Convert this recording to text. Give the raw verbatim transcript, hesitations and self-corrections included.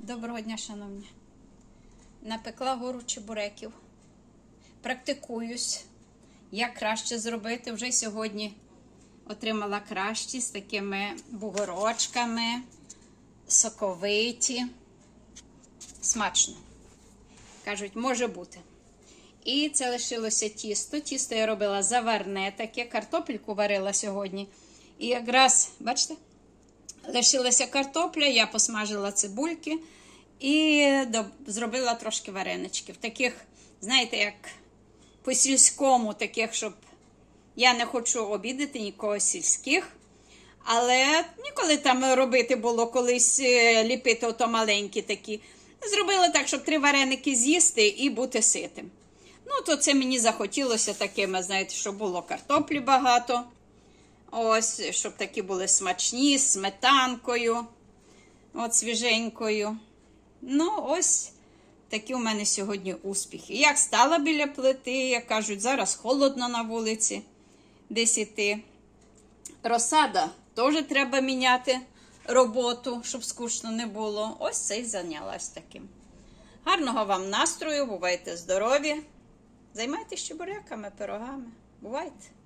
Доброго дня, шановні. Напекла гору чебуреків. Практикуюсь, як краще зробити. Вже сьогодні отримала кращі з такими бугорочками, соковиті. Смачно. Кажуть, може бути. І це лишилося тісто. Тісто я робила заварне таке, картопельку варила сьогодні. І якраз, бачите, лишилася картопля, я посмажила цибульки і зробила трошки вареничків. Таких, знаєте, як по-сільському, таких, щоб я не хочу обідати нікого сільських. Але ніколи там робити було колись, ліпити ото маленькі такі. Зробила так, щоб три вареники з'їсти і бути ситим. Ну, то це мені захотілося такими, знаєте, щоб було картоплі багато. Ось, щоб такі були смачні, з сметанкою, от свіженькою. Ну, ось такі у мене сьогодні успіхи. Як стала біля плити, як кажуть, зараз холодно на вулиці, десь іти. Розсада, теж треба міняти роботу, щоб скучно не було. Ось це і зайнялась таким. Гарного вам настрою, бувайте здорові. Займайтесь чебуреками, пирогами. Бувайте.